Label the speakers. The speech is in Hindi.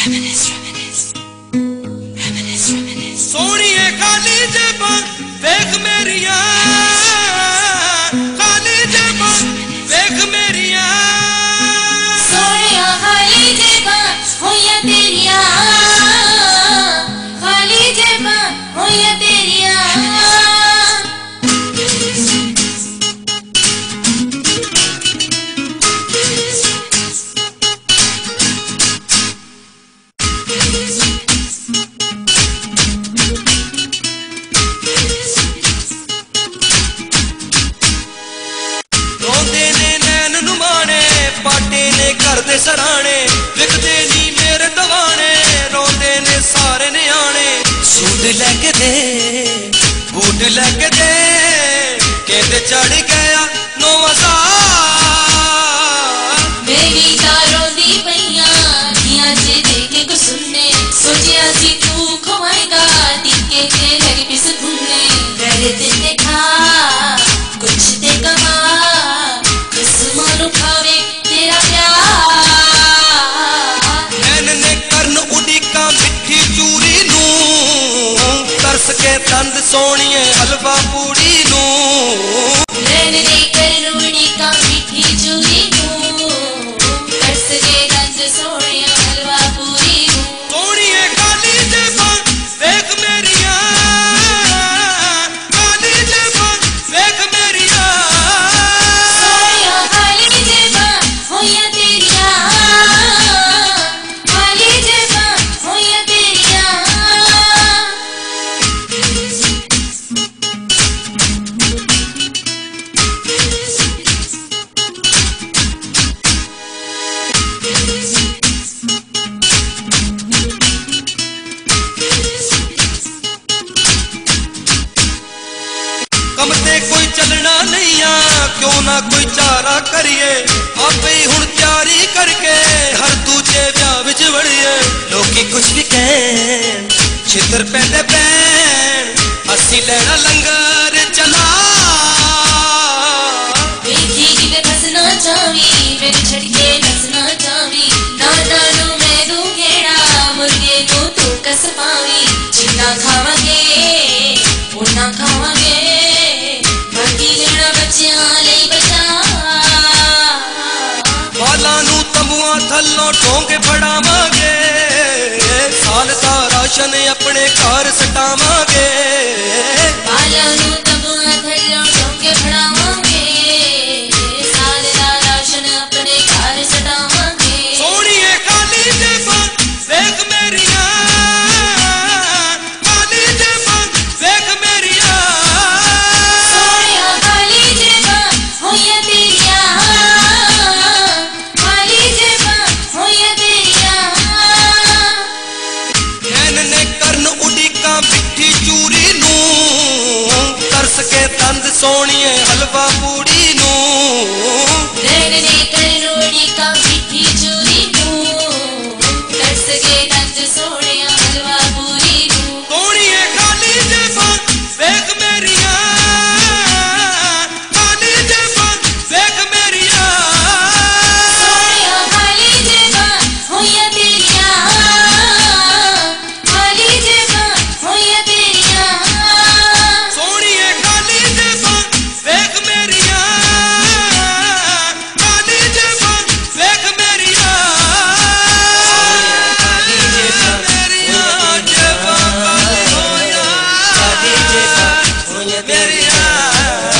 Speaker 1: सोनिए खाली जेबा देख मेरिया, खाली जेबा देख मेरिया,
Speaker 2: सोनिया खाली जेबा होया तेरिया, खाली जेबा होया तेरिया।
Speaker 1: घर दे सराणे विकदे नी मेरे दवाने, रोंदे ने सारे न्याणे। सूट लैके दे बूट लैके दे, कहते चढ़ गया नौवां साल।
Speaker 2: मेरी दारों दी पईया दियां जे देखे को सुनने, सोचिया सी तू खवाएगा दिखे के लगी पिस घूमने। मेरे दिल ने खा कुछ दे कमा, खुशमानो खावे तेरा प्यार।
Speaker 1: तरस के दंद सोनिए हलवा पूड़ी नू,
Speaker 2: नैन दे कर रूड़ी का मिठी चूरी नू, तरस के दंद सोनिया हलवा पूरी नू।
Speaker 1: सोनिए खाली जेबा देख मेरिया, खाली जेबा देख मेरिया,
Speaker 2: सोनिया खाली जेबा होया तेरिया, खाली जेबा होया तेरिया।
Speaker 1: कम ते कोई चलना नहीं आ, क्यों ना कोई चारा करिए। आपे ही हुण तैयारी करके हर दूजे ब्याह विच वड़िए। लोकी कुछ भी कहन छितर पैंदे पैन, असी लेना लंगर चला।
Speaker 2: देखी किते फसना चावी मेरे छड़के नसना चावी, नाना नू मैं दू घेड़ा मुर्गे को तू कस पावी। जिन्ना खावांगे उन्ना खावांगे, बाकी लेना बच्चियां लई बचा।
Speaker 1: बालां नू तंबुआं थल्लों ढोंगे फड़ावांगे, साल दा राशन अपने घर सटावांगे।
Speaker 2: बालां नू तंबुआं थल्लों ढोंगे फड़ावांगे, साल दा राशन अपने घर सटावांगे।
Speaker 1: सोनिए खाली जेबा देख मेरिया, खाली जेबा देख मेरिया,
Speaker 2: सोनिया खाली जेबा होया तेरिया, खाली जेबा होया तेरिया।
Speaker 1: नैन ने करन उड़ीका मिठी चूरी नू, तरस के दंद सोनिए हलवा पूड़ी नू,
Speaker 2: नैन ने कर रोड़ी का मिठी चूरी नू, तरस के दंद सोनिया हलवा पूरी नू।
Speaker 1: सोनिए खाली जेबा देख मेरिया, खाली जेबा देख मेरिया,
Speaker 2: सोनिया खाली जेबा होया तेरिया, खाली जेबा होया तेरिया।
Speaker 1: सोनिए खाली जेबा देख मेरिया, खाली जेबा देख मेरिया, मेरिया जेबा खाली होया, खाली जेबा होया मेरिया।